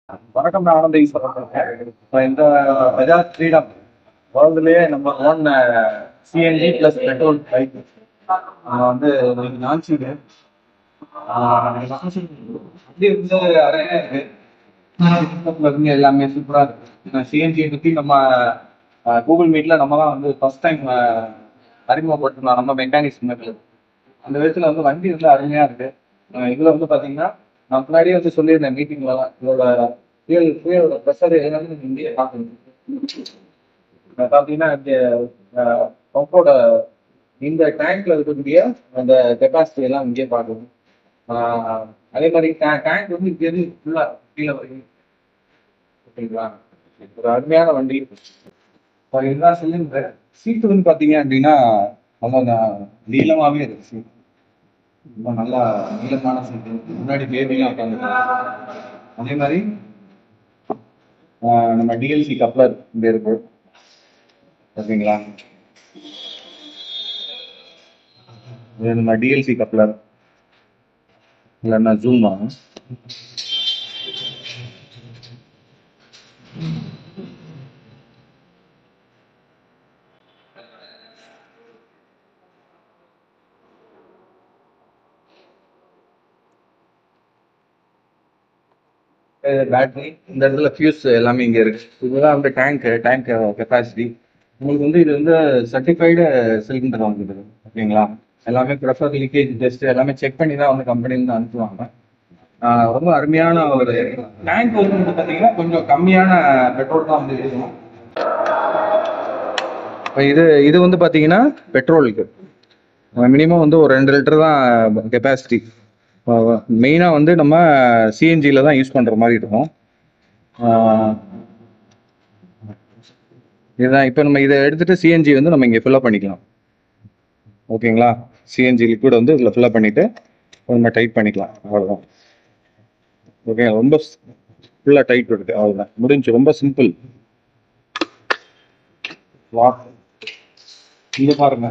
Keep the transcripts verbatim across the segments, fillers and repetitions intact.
வணக்கம், நான் ஆனந்த ஈஸ்வரன் இருக்கேன். இப்போ இந்த பஜாஜ் ஃப்ரீடம் வேர்ல்டுலேயே number one CNG plus petrol bike வந்து லான்ச் இது வண்டி வந்து அழகா இருக்கு. இருந்து எல்லாமே சூப்பராக இருக்கு. சிஎன்ஜியை பற்றி நம்ம கூகுள் மீட்ல நம்ம தான் வந்து ஃபர்ஸ்ட் டைம் அறிமுகப்படுத்தலாம் நம்ம மெக்கானிக்ஸ் மேட்ல. அந்த விதத்தில் வந்து வண்டி வந்து அருமையாக இருக்கு. இதில் வந்து பார்த்தீங்கன்னா நான் முன்னாடியே வந்து சொல்லியிருந்தேன் மீட்டிங்லலாம், இதோட ஃபியூல் ஃபியூலோட ப்ரெஷர் எல்லாமே நீங்கள் இங்கேயே பார்க்கணும். பார்த்தீங்கன்னா இந்த பம்போட இந்த டேங்க்ல இருக்கக்கூடிய அந்த கெப்பாசிட்டி எல்லாம் இங்கேயே பார்க்கணும். அதே மாதிரி டேங்க் வந்து இங்கேருந்து ஃபுல்லாக கீழே வரைக்கும். ஓகேங்களா, ஒரு அருமையான வண்டி. இதுதான் சிலிண்டர். சீட்டு வந்து பார்த்தீங்க அப்படின்னா நல்லா நீளமாகவே இருக்கு. சீட் ரொம்ப நல்லா நீளமான சீட்டு. முன்னாடி பேபிலாம் உட்காந்துருக்காங்க. அதே மாதிரி நம்ம டிஎல்சி கப்ளர் இங்க இருக்கு. ஓகேங்களா, இது நம்ம டிஎல்சி கப்ளர் இல்லைன்னா ஜூம் ஆகும். பேட்டரி இந்த இடத்துல ஃபியூஸ் எல்லாமே இங்கே இருக்கு. இதுதான் வந்து டேங்க் டேங்க் கெப்பாசிட்டி. உங்களுக்கு வந்து இது வந்து சர்டிஃபைடு சிலிண்டர் வந்துது. ஓகேங்களா, எல்லாமே ப்ரெஷர் லீக்கேஜ் டெஸ்ட் எல்லாமே செக் பண்ணி தான் வந்து கம்பெனிலேருந்து அனுப்புவாங்க. ரொம்ப அருமையான ஒரு டேங்க் வந்து பார்த்தீங்கன்னா கொஞ்சம் கம்மியான பெட்ரோல் தான் வந்து இருக்கும். இப்போ இது இது வந்து பார்த்தீங்கன்னா பெட்ரோலுக்கு மினிமம் வந்து ஒரு ரெண்டு லிட்டர் தான் கெப்பாசிட்டி. மெயினாக வந்து நம்ம சிஎன்ஜியில் தான் யூஸ் பண்ணுற மாதிரி இருக்கும். இதுதான் இப்போ நம்ம இதை எடுத்துகிட்டு சிஎன்ஜி வந்து நம்ம இங்கே ஃபில்லப் பண்ணிக்கலாம். ஓகேங்களா, சிஎன்ஜி லிக்விட் வந்து இதில் ஃபில்லப் பண்ணிவிட்டு நம்ம டைட் பண்ணிக்கலாம். அவ்வளோதான். ஓகே, ரொம்ப ஃபுல்லாக டைட் இருக்குது. அவ்வளோதான், முடிஞ்சு. ரொம்ப சிம்பிள். வா இங்கே பாருங்க.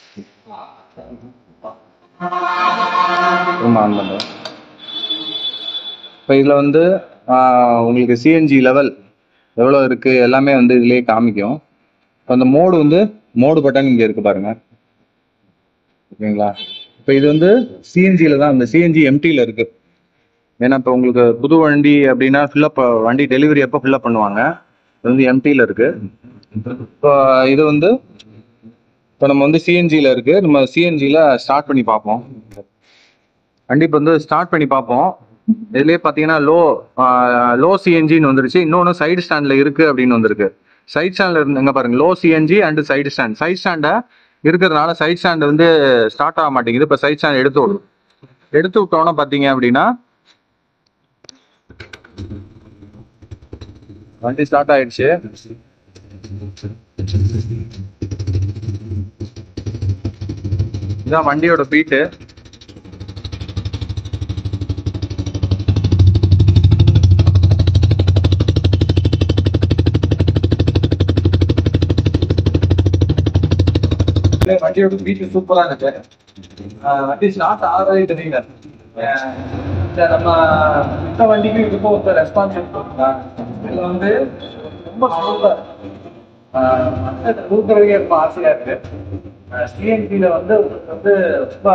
இப்போ இதில் வந்து உங்களுக்கு சிஎன்ஜி லெவல் எவ்வளோ இருக்குது எல்லாமே வந்து இதுலேயே காமிக்கும். இப்போ அந்த மோடு வந்து மோடு பட்டன் இங்கே இருக்குது பாருங்க. ஓகேங்களா, இப்போ இது வந்து சிஎன்ஜியில் தான், அந்த சிஎன்ஜி எம்டியில் இருக்குது. ஏன்னா இப்போ உங்களுக்கு புது வண்டி அப்படின்னா ஃபில்லப் வண்டி டெலிவரி அப்போ ஃபில்லப் பண்ணுவாங்க. இது வந்து எம்டியில் இருக்குது. இப்போ இது வந்து இப்போ நம்ம வந்து சிஎன்ஜியில் இருக்குது. நம்ம சிஎன்ஜியில் ஸ்டார்ட் பண்ணி பார்ப்போம். கண்டிப்பாக வந்து ஸ்டார்ட் பண்ணி பார்ப்போம். இதுலேயே பார்த்தீங்கன்னா லோ லோ சிஎன்ஜின்னு வந்துருச்சு. இன்னொன்று சைடு ஸ்டாண்டில் இருக்குது அப்படின்னு வந்திருக்கு. சைட் ஸ்டாண்டில் இருந்து எங்கே பாருங்கள், low CNG and side stand. Side ஸ்டாண்டை இருக்கிறதுனால சைட் ஸ்டாண்டு வந்து ஸ்டார்ட் ஆக மாட்டேங்குது. இப்போ சைட் ஸ்டாண்ட் எடுத்து விடும். எடுத்து விட்டோன்னா பார்த்தீங்க அப்படின்னா வண்டி ஸ்டார்ட் ஆயிடுச்சு. இதுதான் வண்டியோட பீட்டு. வண்டியோட பீட்டு சூப்பரா இருக்கு. வண்டி ஸ்டார்ட் ஆகவே தெரியல. நம்ம மித்த வண்டிக்கும் இதுக்கும் ஒரு ரெஸ்பான்ஸ் இருக்கு. இதுல வந்து ரொம்ப சூப்பர் ஊக்குறதுக்கே ரொம்ப ஆசையா இருக்கு. சிஎன்ஜில வந்து வந்து ரொம்ப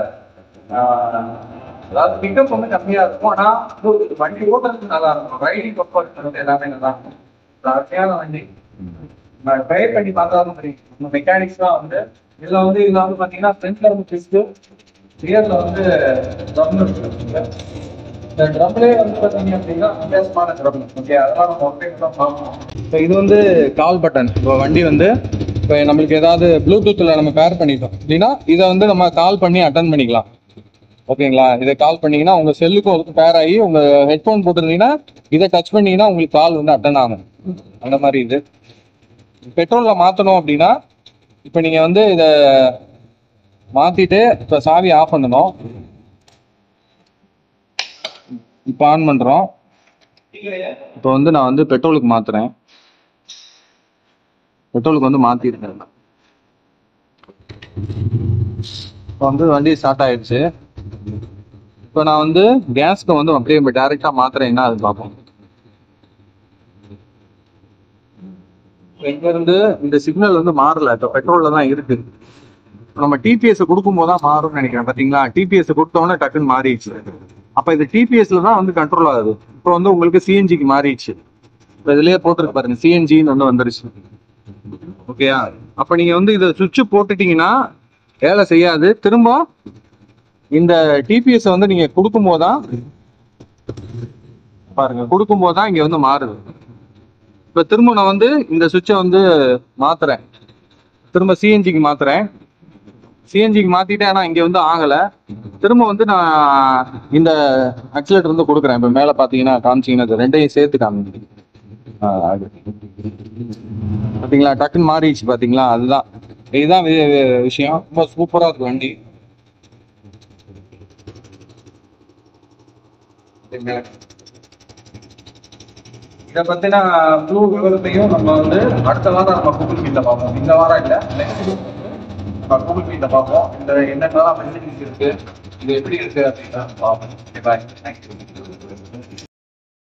அதாவது பிக்கப் வந்து கம்மியா இருக்கும். ஆனா வண்டி ஓட்டுறதுக்கு நல்லா இருக்கும். ரைடிங் பர்ஃபார்மன்ஸ் எல்லாமே நல்லா இருக்கும். அருமையான வண்டி. ட்ரை பண்ணி பார்த்தாலும் தெரியும். நம்ம மெக்கானிக்ஸ் தான் வந்து இதுல வந்து இதுல வந்து பாத்தீங்கன்னா ஃப்ரண்ட்ல வந்து டிஸ்க், ரியர்ல வந்து ட்ரம் இருக்கு. இந்த ட்ரம்லேயே வந்து பார்த்தீங்க அப்படின்னா வித்தியாசமான ட்ரம். ஓகே, அதெல்லாம் நம்ம ஒர்க்கை தான் பார்க்கணும். இப்போ இது வந்து கால் பட்டன். இப்போ வண்டி வந்து இப்போ நம்மளுக்கு ஏதாவது ப்ளூடூத்தில் நம்ம பேர் பண்ணிட்டோம் அப்படின்னா இதை வந்து நம்ம கால் பண்ணி அட்டன் பண்ணிக்கலாம். ஓகேங்களா, இதை கால் பண்ணிங்கன்னா உங்கள் செல்லுக்கும் அதுக்கு பேர் ஆகி உங்கள் ஹெட்ஃபோன் போட்டிருந்தீங்கன்னா இதை டச் பண்ணிங்கன்னா உங்களுக்கு கால் வந்து அட்டன் ஆகும். அந்த மாதிரி இது பெட்ரோலில் மாற்றணும் அப்படின்னா இப்போ நீங்கள் வந்து இதை மாற்றிட்டு இப்போ சாவி ஆஃப் பண்ணணும். இப்போ ஆன் பண்ணுறோம். இப்போ வந்து நான் வந்து பெட்ரோலுக்கு மாற்றுறேன். பெட்ரோலுக்கு வந்து மாற்றிருக்கேன். இப்போ வந்து வண்டி ஸ்டார்ட் ஆயிடுச்சு. இப்போ நான் வந்து கேஸ்க்கு வந்து அப்படியே டேரெக்டாக மாற்றுறேன்னா அது பார்ப்போம். இங்க இருந்து இந்த சிக்னல் வந்து மாறல, இப்போ பெட்ரோல்ல தான் இருக்கு. நம்ம டிபிஎஸ் கொடுக்கும் போது தான் மாறும்னு நினைக்கிறேன். பாத்தீங்களா, டிபிஎஸ் கொடுத்தோன்னே டக்குன்னு மாறிடுச்சு. அப்ப இது டிபிஎஸ்ல தான் வந்து கண்ட்ரோல் ஆகுது. இப்போ வந்து உங்களுக்கு சிஎன்ஜிக்கு மாறிடுச்சு. இப்போ இதுலயே போட்டுருக்கு பாருங்க, சிஎன்ஜின்னு வந்து வந்துருச்சு. ஓகேயா, அப்ப நீங்க வந்து இதை சுவிட்ச் போட்டுட்டீங்கன்னா வேலை செய்யாது. திரும்ப இந்த டிபிஎஸ் வந்து நீங்க கொடுக்கும் போதுதான் பாருங்க, கொடுக்கும் போதுதான் இங்க வந்து மாறுது. இப்ப திரும்ப நான் வந்து இந்த சுவிட்சை வந்து மாத்துறேன், திரும்ப சிஎன்ஜிக்கு மாத்துறேன். சிஎன்ஜிக்கு மாத்திட்டேன், ஆனா இங்க வந்து ஆகல. திரும்ப வந்து நான் இந்த ஆக்சிலேட்டர் வந்து கொடுக்குறேன். இப்ப மேல பாத்தீங்கன்னா காமிச்சீங்கன்னா ரெண்டையும் சேர்த்து காமிங்க. பாத்தீங்களா, டக்குன்னு மாறிடுச்சு. பாத்தீங்களா, அதுதான் இதுதான் விஷயம். ரொம்ப சூப்பரா இருக்கு வண்டி. இதை பத்தின முழு விவரத்தையும் நம்ம வந்து அடுத்த வாரம் நம்ம கூகுள் மீட்ல பார்ப்போம். இந்த வாரம் இல்லை, நெக்ஸ்ட் கூகுள் மீட்ல பார்ப்போம். இந்த என்னென்னலாம் ஃபெசிலிட்டிஸ் இருக்கு, இது எப்படி இருக்கு அப்படின்னு பார்ப்போம். Bye, thank you.